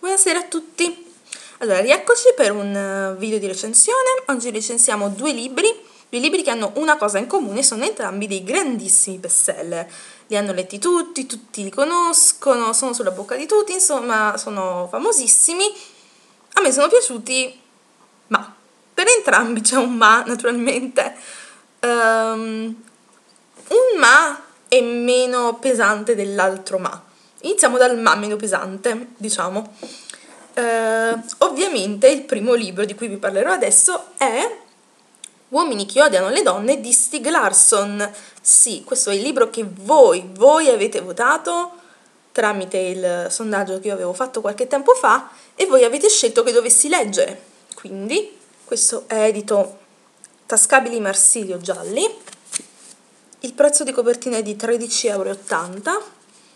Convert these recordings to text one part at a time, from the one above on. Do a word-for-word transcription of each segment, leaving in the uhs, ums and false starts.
Buonasera a tutti. Allora, rieccoci per un video di recensione. Oggi recensiamo due libri, due libri che hanno una cosa in comune, sono entrambi dei grandissimi bestseller. Li hanno letti tutti, tutti li conoscono, sono sulla bocca di tutti, insomma, sono famosissimi. A me sono piaciuti, ma per entrambi c'è un ma, naturalmente. Um, un ma è meno pesante dell'altro ma. Iniziamo dal ma meno pesante, diciamo. Uh, ovviamente il primo libro di cui vi parlerò adesso è Uomini che odiano le donne di Stieg Larsson. Sì, questo è il libro che voi, voi avete votato tramite il sondaggio che io avevo fatto qualche tempo fa e voi avete scelto che dovessi leggere. Quindi questo è edito Tascabili Marsilio Gialli. Il prezzo di copertina è di tredici e ottanta euro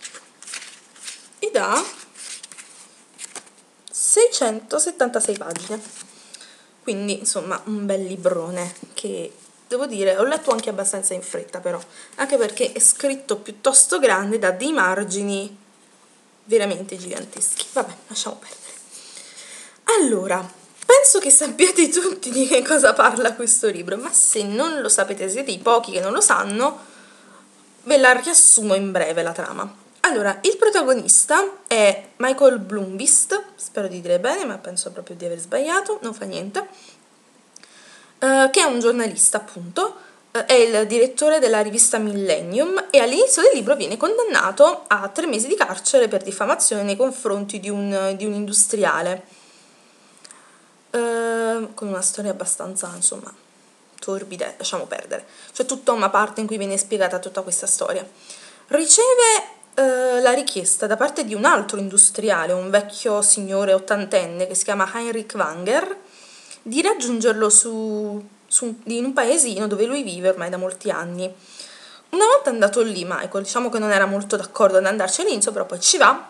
ed ha seicentosettantasei pagine, quindi insomma un bel librone che devo dire ho letto anche abbastanza in fretta, però anche perché è scritto piuttosto grande, da dei margini veramente giganteschi. Vabbè, lasciamo perdere. Allora, penso che sappiate tutti di che cosa parla questo libro, ma se non lo sapete, siete i pochi che non lo sanno, ve la riassumo in breve la trama. Allora, il protagonista è Michael Blomqvist, spero di dire bene, ma penso proprio di aver sbagliato, non fa niente, uh, che è un giornalista, appunto, uh, è il direttore della rivista Millennium e all'inizio del libro viene condannato a tre mesi di carcere per diffamazione nei confronti di un, di un industriale, uh, con una storia abbastanza, insomma, torbida, lasciamo perdere. C'è tutta una parte in cui viene spiegata tutta questa storia. Riceve Uh, la richiesta da parte di un altro industriale, un vecchio signore ottantenne che si chiama Heinrich Wanger, di raggiungerlo su, su, in un paesino dove lui vive ormai da molti anni. Una volta andato lì, Michael, diciamo che non era molto d'accordo ad andarci all'inizio, però poi ci va.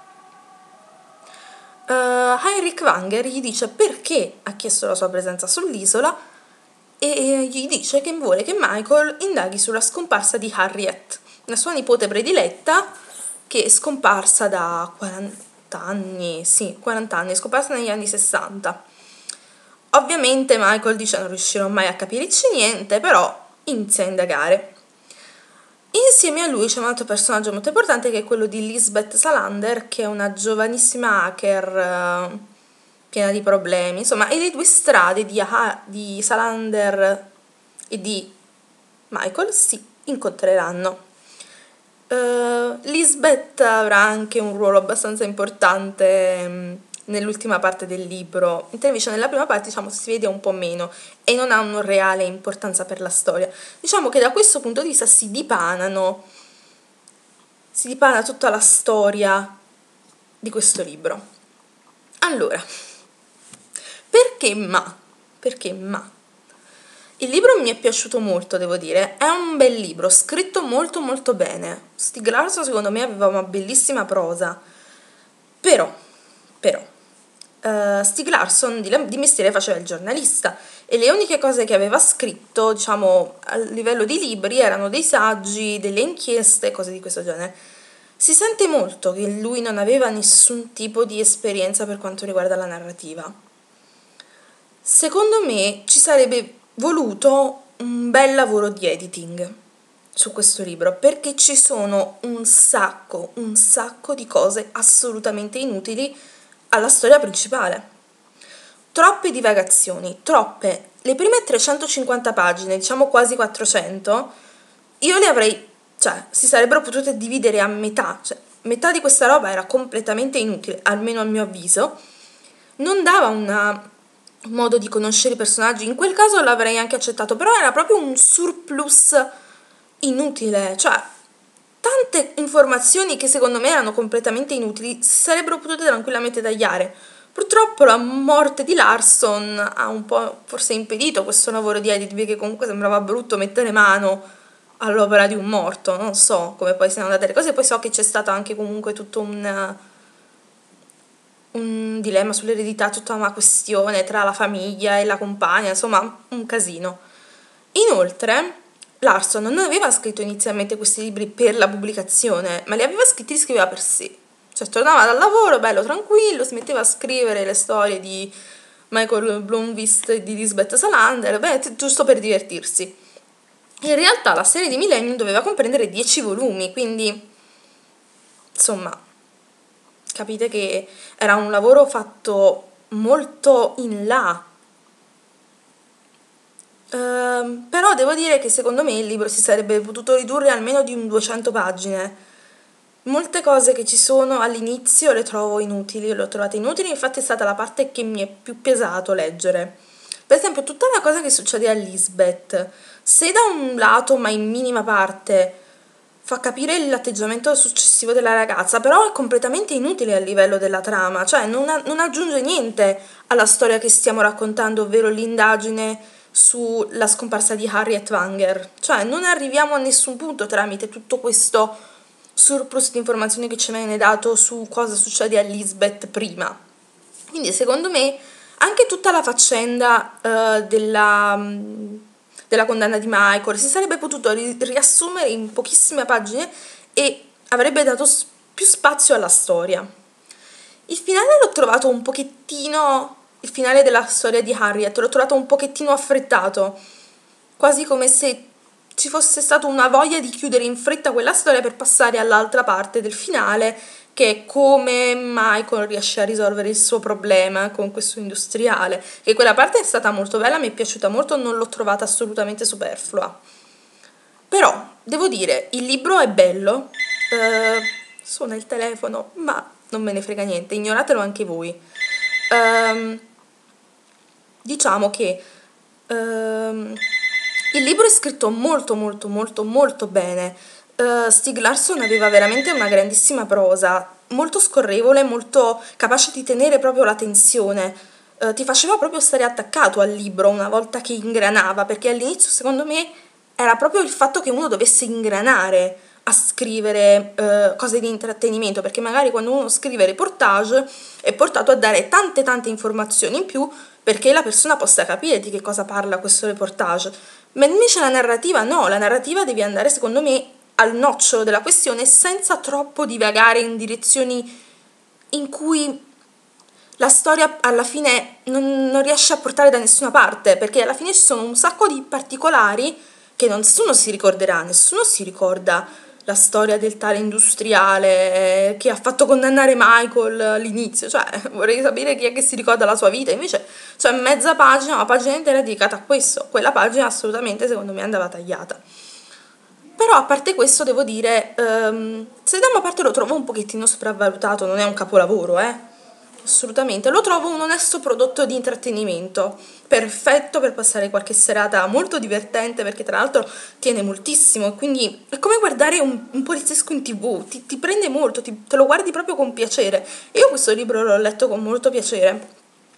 Uh, Heinrich Wanger gli dice perché ha chiesto la sua presenza sull'isola e gli dice che vuole che Michael indaghi sulla scomparsa di Harriet, la sua nipote prediletta, che è scomparsa da quaranta anni, sì, quaranta anni, è scomparsa negli anni sessanta. Ovviamente Michael dice non riuscirò mai a capirci niente, però inizia a indagare. Insieme a lui c'è un altro personaggio molto importante che è quello di Lisbeth Salander, che è una giovanissima hacker uh, piena di problemi, insomma, e le due strade di, ah, di Salander e di Michael si incontreranno. Uh, Lisbeth avrà anche un ruolo abbastanza importante um, nell'ultima parte del libro, invece nella prima parte diciamo si vede un po' meno e non ha una reale importanza per la storia. Diciamo che da questo punto di vista si dipanano, si dipana tutta la storia di questo libro. Allora, perché ma? Perché ma? Il libro mi è piaciuto molto, devo dire, è un bel libro, scritto molto molto bene. Stieg Larsson secondo me aveva una bellissima prosa, però, però, uh, Stieg Larsson di, di mestiere faceva il giornalista e le uniche cose che aveva scritto, diciamo, a livello di libri erano dei saggi, delle inchieste, cose di questo genere. Si sente molto che lui non aveva nessun tipo di esperienza per quanto riguarda la narrativa. Secondo me ci sarebbe voluto un bel lavoro di editing su questo libro, perché ci sono un sacco, un sacco di cose assolutamente inutili alla storia principale. Troppe divagazioni, troppe. Le prime trecentocinquanta pagine, diciamo quasi quattrocento, io le avrei, cioè, si sarebbero potute dividere a metà, cioè, metà di questa roba era completamente inutile, almeno a mio avviso, non dava una modo di conoscere i personaggi, in quel caso l'avrei anche accettato, però era proprio un surplus inutile, cioè tante informazioni che secondo me erano completamente inutili si sarebbero potute tranquillamente tagliare. Purtroppo la morte di Larsson ha un po' forse impedito questo lavoro di edit, perché comunque sembrava brutto mettere mano all'opera di un morto, non so come poi siano andate le cose, poi so che c'è stato anche comunque tutto un un dilemma sull'eredità, tutta una questione tra la famiglia e la compagna, insomma un casino. Inoltre Larsson non aveva scritto inizialmente questi libri per la pubblicazione, ma li aveva scritti e li scriveva per sé. Cioè tornava dal lavoro, bello tranquillo, si metteva a scrivere le storie di Michael Blomqvist e di Lisbeth Salander, beh, giusto per divertirsi. In realtà la serie di Millennium doveva comprendere dieci volumi, quindi insomma, capite che era un lavoro fatto molto in là. Ehm, però devo dire che secondo me il libro si sarebbe potuto ridurre almeno di un duecento pagine. Molte cose che ci sono all'inizio le trovo inutili, le ho trovate inutili, infatti è stata la parte che mi è più pesato leggere. Per esempio, tutta la cosa che succede a Lisbeth, se da un lato, ma in minima parte, fa capire l'atteggiamento successivo della ragazza, però è completamente inutile a livello della trama, cioè non, a- non aggiunge niente alla storia che stiamo raccontando, ovvero l'indagine sulla scomparsa di Harriet Wanger. Cioè non arriviamo a nessun punto tramite tutto questo surplus di informazioni che ci viene dato su cosa succede a Lisbeth prima. Quindi secondo me anche tutta la faccenda eh, della, mm, della condanna di Michael si sarebbe potuto ri- riassumere in pochissime pagine e avrebbe dato s- più spazio alla storia. Il finale l'ho trovato un pochettino, il finale della storia di Harriet, l'ho trovato un pochettino affrettato, quasi come se ci fosse stata una voglia di chiudere in fretta quella storia per passare all'altra parte del finale, che è come Michael riesce a risolvere il suo problema con questo industriale. E quella parte è stata molto bella, mi è piaciuta molto, non l'ho trovata assolutamente superflua. Però, devo dire, il libro è bello, eh, suona il telefono, ma non me ne frega niente, ignoratelo anche voi. Ehm, diciamo che ehm, il libro è scritto molto molto molto molto bene. Eh, Stieg Larsson aveva veramente una grandissima prosa, molto scorrevole, molto capace di tenere proprio la tensione. Eh, ti faceva proprio stare attaccato al libro una volta che ingranava, perché all'inizio secondo me era proprio il fatto che uno dovesse ingranare a scrivere eh, cose di intrattenimento, perché magari quando uno scrive reportage è portato a dare tante tante informazioni in più perché la persona possa capire di che cosa parla questo reportage. Ma invece la narrativa no, la narrativa devi andare secondo me al nocciolo della questione senza troppo divagare in direzioni in cui la storia alla fine non, non riesce a portare da nessuna parte, perché alla fine ci sono un sacco di particolari che nessuno si ricorderà, nessuno si ricorda la storia del tale industriale eh, che ha fatto condannare Michael all'inizio, cioè vorrei sapere chi è che si ricorda la sua vita, invece c'è mezza pagina, una pagina intera dedicata a questo, quella pagina assolutamente secondo me andava tagliata. Però a parte questo devo dire, ehm, se da una parte lo trovo un pochettino sopravvalutato, non è un capolavoro, eh, assolutamente, lo trovo un onesto prodotto di intrattenimento, perfetto per passare qualche serata molto divertente perché tra l'altro tiene moltissimo e quindi è come guardare un, un poliziesco in tv, ti, ti prende molto, ti- te lo guardi proprio con piacere. Io questo libro l'ho letto con molto piacere.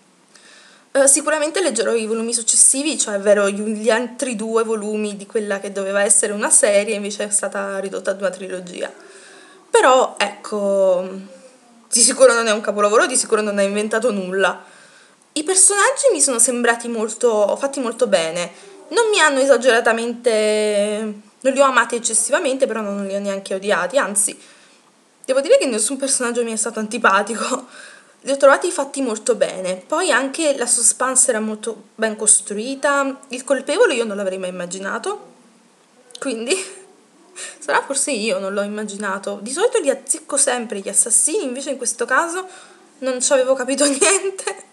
Eh, sicuramente leggerò i volumi successivi, cioè ovvero gli, gli altri due volumi di quella che doveva essere una serie, invece è stata ridotta ad una trilogia. Però, ecco, di sicuro non è un capolavoro, di sicuro non ha inventato nulla. I personaggi mi sono sembrati molto, fatti molto bene. Non mi hanno esageratamente, non li ho amati eccessivamente, però non li ho neanche odiati, anzi, devo dire che nessun personaggio mi è stato antipatico. Li ho trovati fatti molto bene. Poi anche la suspense era molto ben costruita. Il colpevole io non l'avrei mai immaginato. Quindi sarà forse io non l'ho immaginato. Di solito li azzecco sempre gli assassini, invece in questo caso non ci avevo capito niente.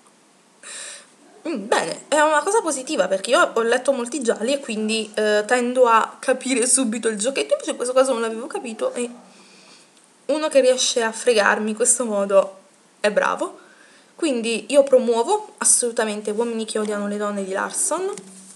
Mm, bene, è una cosa positiva perché io ho letto molti gialli e quindi eh, tendo a capire subito il giochetto, invece in questo caso non l'avevo capito e uno che riesce a fregarmi in questo modo è bravo. Quindi io promuovo assolutamente Uomini che odiano le donne di Larson.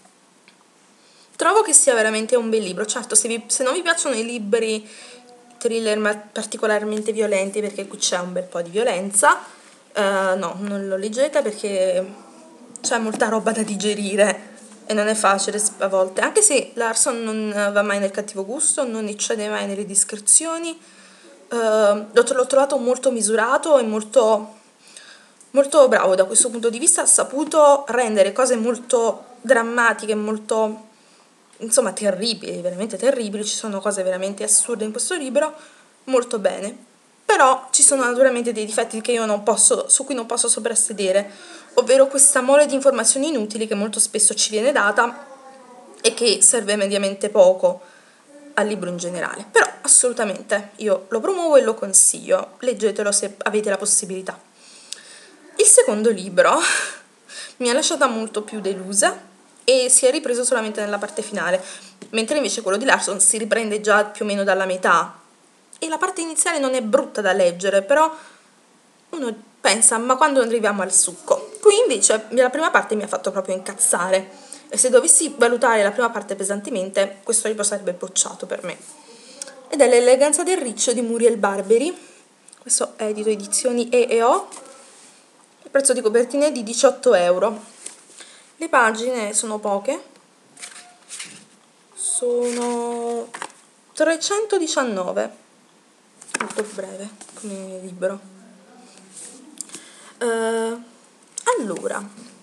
Trovo che sia veramente un bel libro. Certo, se, vi, se non vi piacciono i libri thriller particolarmente violenti, perché qui c'è un bel po' di violenza, eh, no, non lo leggete perché c'è molta roba da digerire e non è facile a volte. Anche se Larson non va mai nel cattivo gusto, non eccede mai nelle descrizioni. Uh, l'ho, l'ho trovato molto misurato e molto, molto bravo da questo punto di vista, ha saputo rendere cose molto drammatiche, molto, insomma, terribili, veramente terribili, ci sono cose veramente assurde in questo libro, molto bene. però ci sono naturalmente dei difetti che io non posso, su cui non posso soprassedere, ovvero questa mole di informazioni inutili che molto spesso ci viene data e che serve mediamente poco al libro in generale. Però assolutamente io lo promuovo e lo consiglio, leggetelo se avete la possibilità. Il secondo libro mi ha lasciata molto più delusa e si è ripreso solamente nella parte finale, mentre invece quello di Larson si riprende già più o meno dalla metà e la parte iniziale non è brutta da leggere, però uno pensa ma quando arriviamo al succo? Qui invece la prima parte mi ha fatto proprio incazzare e se dovessi valutare la prima parte pesantemente questo libro sarebbe bocciato per me, ed è L'eleganza del riccio di Muriel Barberi. Questo è edito edizioni E e O, il prezzo di copertina è di diciotto euro. Le pagine sono poche, sono trecentodiciannove, molto breve come libro. Uh, allora,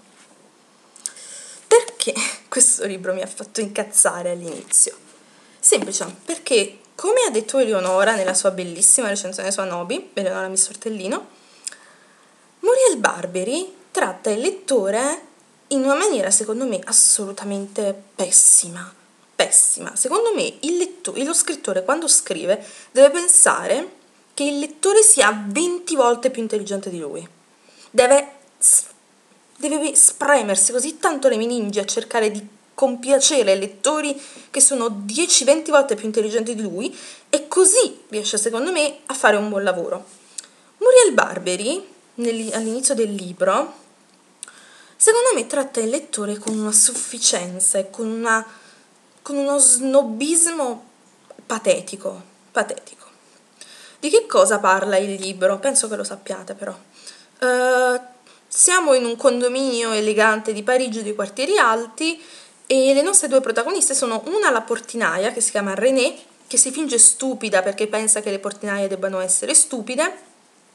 perché questo libro mi ha fatto incazzare all'inizio? Semplice, perché come ha detto Eleonora nella sua bellissima recensione su Anobi, Eleonora Missortellino, Muriel Barberi tratta il lettore in una maniera secondo me assolutamente pessima, pessima. Secondo me il lettore, lo scrittore quando scrive deve pensare che il lettore sia venti volte più intelligente di lui, deve, deve spremersi così tanto le meningi a cercare di compiacere lettori che sono dieci venti volte più intelligenti di lui e così riesce secondo me a fare un buon lavoro. Muriel Barberi all'inizio del libro secondo me tratta il lettore con una sufficienza e con, una, con uno snobismo patetico, patetico. Di che cosa parla il libro? Penso che lo sappiate però. Uh, siamo in un condominio elegante di Parigi dei quartieri alti e le nostre due protagoniste sono una la portinaia che si chiama René, che si finge stupida perché pensa che le portinaie debbano essere stupide,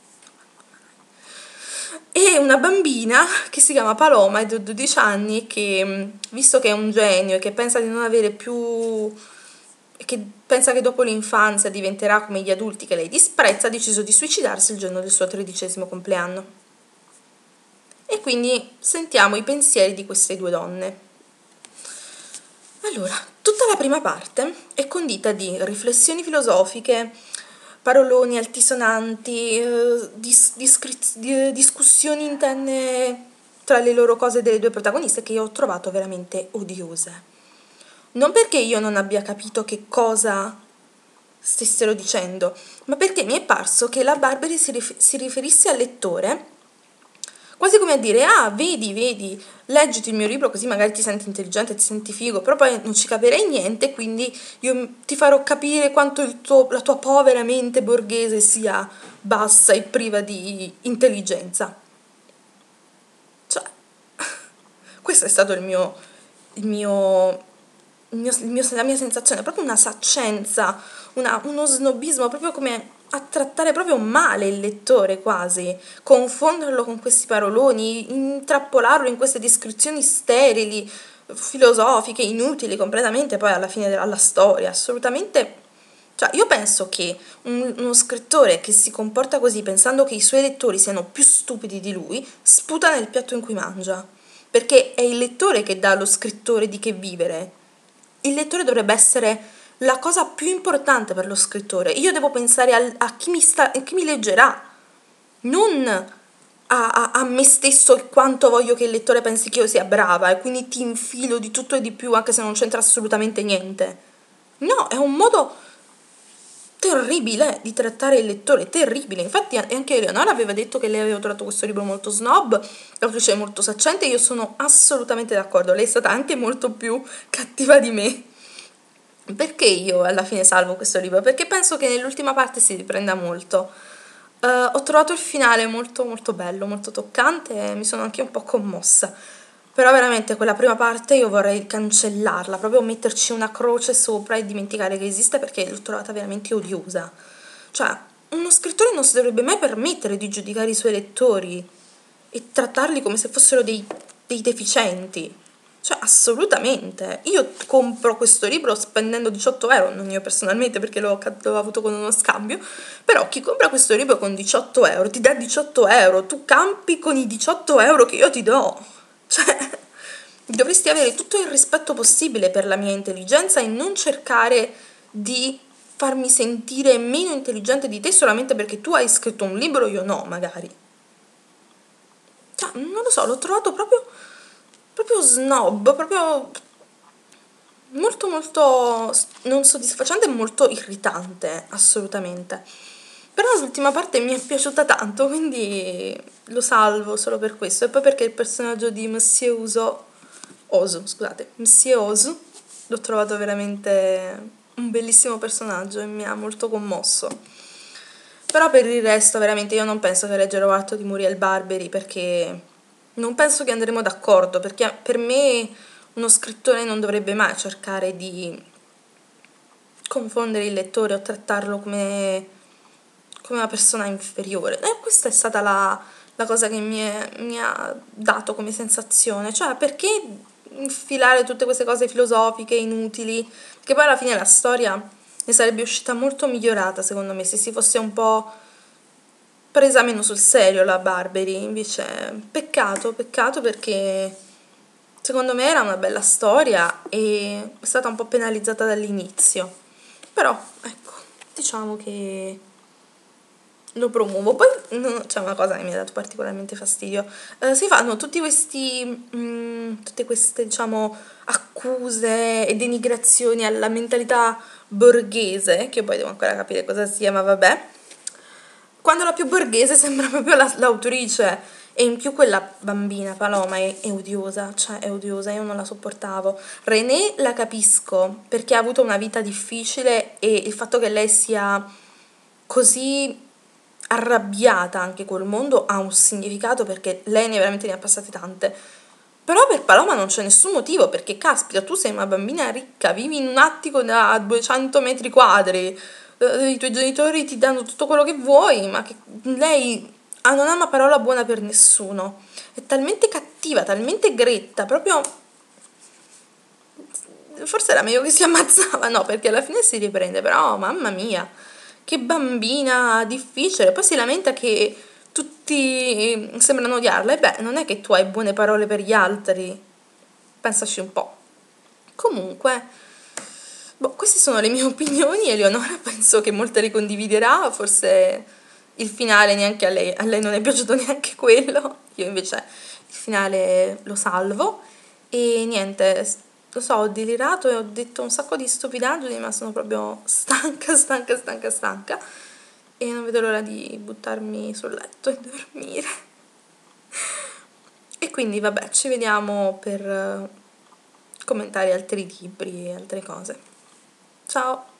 e una bambina che si chiama Paloma, è di dodici anni, che visto che è un genio e che pensa di non avere più, che pensa che dopo l'infanzia diventerà come gli adulti che lei disprezza, ha deciso di suicidarsi il giorno del suo tredicesimo compleanno. E quindi sentiamo i pensieri di queste due donne. Allora, tutta la prima parte è condita di riflessioni filosofiche, paroloni altisonanti, eh, dis di discussioni interne tra le loro cose delle due protagoniste che io ho trovato veramente odiose. Non perché io non abbia capito che cosa stessero dicendo, ma perché mi è parso che la Barberi si, rif si riferisse al lettore quasi come a dire: ah, vedi, vedi, leggiti il mio libro così magari ti senti intelligente, ti senti figo, però poi non ci capirei niente, quindi io ti farò capire quanto il tuo, la tua povera mente borghese sia bassa e priva di intelligenza. Cioè, questo è stato il mio, il mio, il mio, il mio la mia sensazione, proprio una saccenza, una, uno snobismo, proprio come a trattare proprio male il lettore quasi, confonderlo con questi paroloni, intrappolarlo in queste descrizioni sterili, filosofiche, inutili completamente poi alla fine della storia, assolutamente. Cioè io penso che un, uno scrittore che si comporta così pensando che i suoi lettori siano più stupidi di lui, sputa nel piatto in cui mangia, perché è il lettore che dà allo scrittore di che vivere. Il lettore dovrebbe essere la cosa più importante per lo scrittore. Io devo pensare al, a, chi mi sta, a chi mi leggerà, non a, a, a me stesso e quanto voglio che il lettore pensi che io sia brava e quindi ti infilo di tutto e di più anche se non c'entra assolutamente niente. No, è un modo terribile di trattare il lettore, terribile. Infatti anche Eleonora aveva detto che lei aveva trovato questo libro molto snob, l'autrice è molto saccente, io sono assolutamente d'accordo, lei è stata anche molto più cattiva di me. Perché io alla fine salvo questo libro? Perché penso che nell'ultima parte si riprenda molto. Uh, ho trovato il finale molto molto bello, molto toccante e mi sono anche un po' commossa. Però veramente quella prima parte io vorrei cancellarla, proprio metterci una croce sopra e dimenticare che esiste perché l'ho trovata veramente odiosa. Cioè, uno scrittore non si dovrebbe mai permettere di giudicare i suoi lettori e trattarli come se fossero dei, dei deficienti. Cioè, assolutamente. Io compro questo libro spendendo diciotto euro, non io personalmente perché l'ho, l'ho avuto con uno scambio, però chi compra questo libro con diciotto euro ti dà diciotto euro, tu campi con i diciotto euro che io ti do. Cioè, dovresti avere tutto il rispetto possibile per la mia intelligenza e non cercare di farmi sentire meno intelligente di te solamente perché tu hai scritto un libro, io no, magari. Cioè, non lo so, l'ho trovato proprio proprio snob, proprio molto molto non soddisfacente e molto irritante, assolutamente. Però l'ultima parte mi è piaciuta tanto, quindi lo salvo solo per questo. E poi perché il personaggio di Monsieur Uso, Osu, scusate, Monsieur Osu, l'ho trovato veramente un bellissimo personaggio e mi ha molto commosso. Però per il resto veramente io non penso che leggerò altro di Muriel Barberi perché non penso che andremo d'accordo, perché per me uno scrittore non dovrebbe mai cercare di confondere il lettore o trattarlo come, come una persona inferiore. E questa è stata la, la cosa che mi, è, mi ha dato come sensazione, cioè perché infilare tutte queste cose filosofiche inutili, che poi alla fine la storia ne sarebbe uscita molto migliorata secondo me se si fosse un po' presa meno sul serio la Barberi, invece peccato, peccato perché secondo me era una bella storia e è stata un po' penalizzata dall'inizio, però ecco, diciamo che lo promuovo. Poi no, c'è una cosa che mi ha dato particolarmente fastidio, eh, si fanno tutti questi, mh, tutte queste diciamo accuse e denigrazioni alla mentalità borghese, che io poi devo ancora capire cosa sia, ma vabbè, quando la più borghese sembra proprio la- l'autrice e in più quella bambina Paloma è, è odiosa, cioè è odiosa, io non la sopportavo. René la capisco perché ha avuto una vita difficile e il fatto che lei sia così arrabbiata anche col mondo ha un significato perché lei ne veramente ne ha passate tante. Però per Paloma non c'è nessun motivo perché caspita, tu sei una bambina ricca, vivi in un attico da duecento metri quadri, eh, i tuoi genitori ti danno tutto quello che vuoi, ma che lei ah, non ha una parola buona per nessuno. È talmente cattiva, talmente gretta, proprio forse era meglio che si ammazzava, no, perché alla fine si riprende, però mamma mia, che bambina difficile. Poi si lamenta che tutti sembrano odiarla, e beh, non è che tu hai buone parole per gli altri, pensaci un po'. Comunque, boh, queste sono le mie opinioni, Eleonora penso che molte le condividerà, forse il finale neanche a lei, a lei non è piaciuto neanche quello, io invece il finale lo salvo e niente, s- lo so, ho delirato e ho detto un sacco di stupidaggini, ma sono proprio stanca, stanca, stanca, stanca e non vedo l'ora di buttarmi sul letto e dormire. E quindi vabbè, ci vediamo per eh, commentare altri libri e altre cose. Ciao!